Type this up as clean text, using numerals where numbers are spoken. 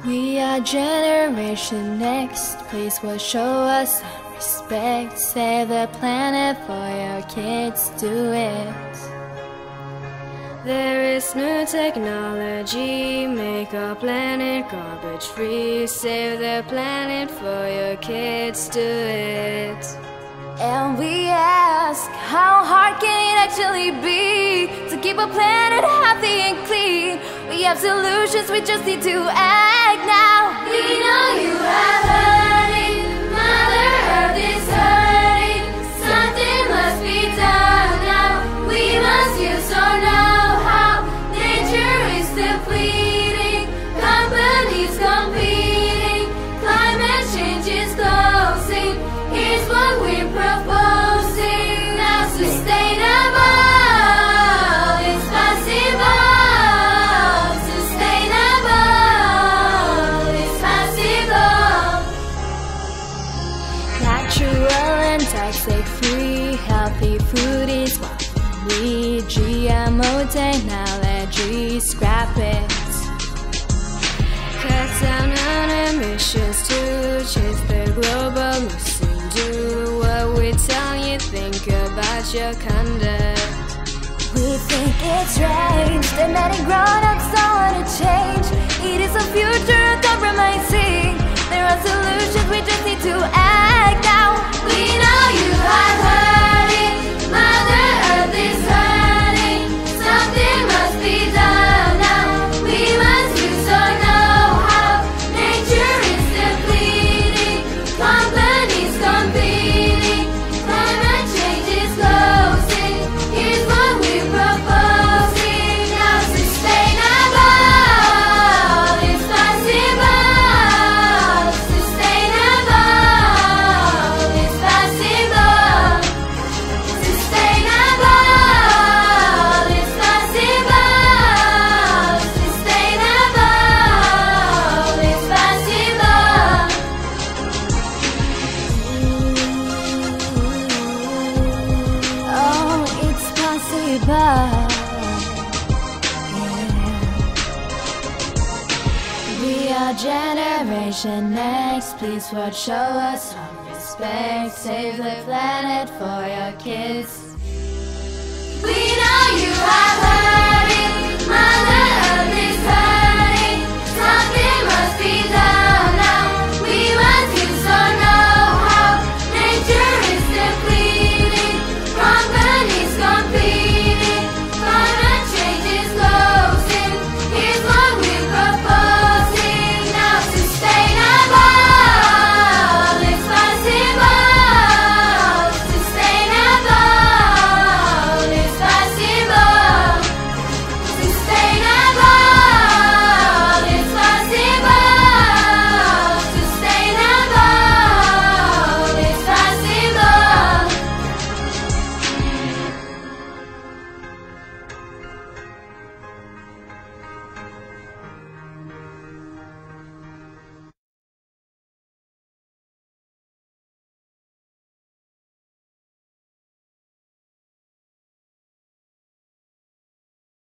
We are Generation Next, please will show us some respect. Save the planet for your kids, do it. There is new technology, make our planet garbage free. Save the planet for your kids, do it. And we ask, how hard can it actually be to keep a planet healthy and clean? We have solutions, we just need to act now. We know you have heard it, Mother Earth is hurting. Something must be done now. We must use our know-how. Nature is depleting, companies competing, climate change is closing. Here's what we're proposing now. Sustainable is possible. Sustainable is possible. Natural and toxic-free, healthy food is what we need. GMO technology, scrap it. Cut down on emissions to chase the global missing. Do what we tell you, think about your conduct. We think it's strange that many grown-ups don't want to change. It is a future of compromising. There are solutions, we just need to act now. We know you have heard it, Mother Earth is hurting. Something must be done now. We must use our know-how. Nature is depleting, companies competing, climate change is closing. Here's what we're proposing now. Sustainable is possible. Sustainable is possible. Sustainable is possible. Sustainable is possible. Oh, it's possible. Yeah. We are Generation Next, please Lord show us some respect. Save the planet for your kids. We know you have heard